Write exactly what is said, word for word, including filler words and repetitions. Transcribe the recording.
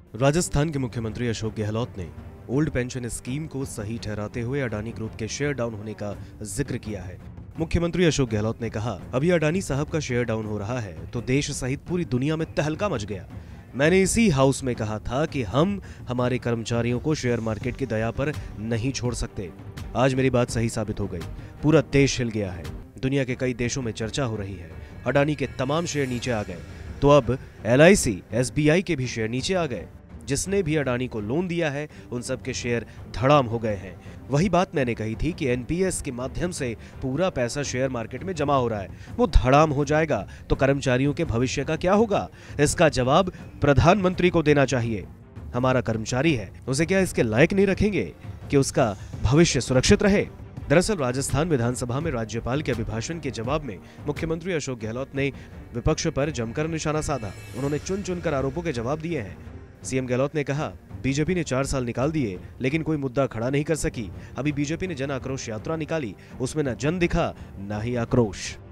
राजस्थान के मुख्यमंत्री अशोक गहलोत ने ओल्ड पेंशन स्कीम को सही ठहराते हुए अडानी ग्रुप के शेयर डाउन होने का जिक्र किया है। मुख्यमंत्री अशोक गहलोत ने कहा, अभी अडानी साहब का शेयर डाउन हो रहा है तो देश सहित पूरी दुनिया में तहलका मच गया। मैंने इसी हाउस में कहा था कि हम हमारे कर्मचारियों को शेयर मार्केट की दया पर नहीं छोड़ सकते। आज मेरी बात सही साबित हो गई। पूरा देश हिल गया है। दुनिया के कई देशों में चर्चा हो रही है। अडानी के तमाम शेयर नीचे आ गए तो अब L I C, S B I के भी शेयर नीचे आ गए। जिसने भी अडानी को लोन दिया है उन सब के शेयर धड़ाम हो गए हैं। वही बात मैंने कही थी कि एन पी एस के माध्यम से पूरा पैसा शेयर मार्केट में जमा हो रहा है, वो धड़ाम हो जाएगा तो कर्मचारियों के भविष्य का क्या होगा? इसका जवाब प्रधानमंत्री को देना चाहिए। हमारा कर्मचारी है, उसे क्या इसके लायक नहीं रखेंगे कि उसका भविष्य सुरक्षित रहे? दरअसल राजस्थान विधानसभा में राज्यपाल के अभिभाषण के जवाब में मुख्यमंत्री अशोक गहलोत ने विपक्ष पर जमकर निशाना साधा। उन्होंने चुन चुनकर आरोपों के जवाब दिए हैं। सीएम गहलोत ने कहा, बीजेपी ने चार साल निकाल दिए लेकिन कोई मुद्दा खड़ा नहीं कर सकी। अभी बीजेपी ने जन आक्रोश यात्रा निकाली, उसमें न जन दिखा न ही आक्रोश।